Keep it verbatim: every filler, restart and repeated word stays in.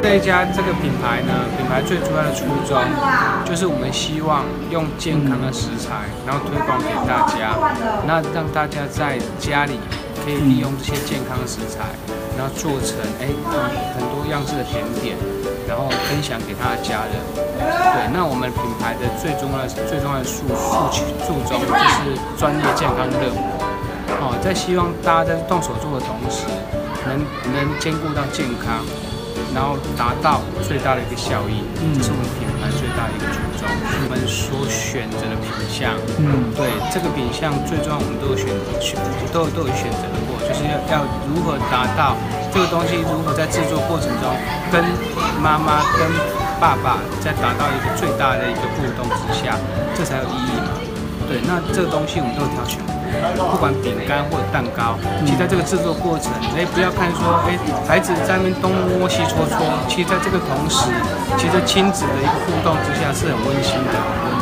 这一家这个品牌呢，品牌最主要的初衷就是我们希望用健康的食材，然后推广给大家，那让大家在家里可以利用这些健康的食材，然后做成哎很多样式的甜点，然后分享给他的家人。对，那我们品牌的最重要的最重要的诉诉诉衷就是专业、健康、热火。哦，在希望大家在动手做的同时，能能兼顾到健康，然后达到最大的一个效益，嗯，这是我们品牌最大的一个初衷。我们所选择的品项，嗯，对，这个品项最重要，我们都有选选都有都有选择过，就是要要如何达到这个东西，如何在制作过程中跟妈妈跟爸爸在达到一个最大的一个互动之下，这才有意义嘛。对，那这个东西我们都有挑选过，不管饼干或者蛋糕，其实在这个制作过程，哎，不要看说，哎，孩子在那边东摸西戳戳，其实在这个同时，其实亲子的一个互动之下是很温馨的。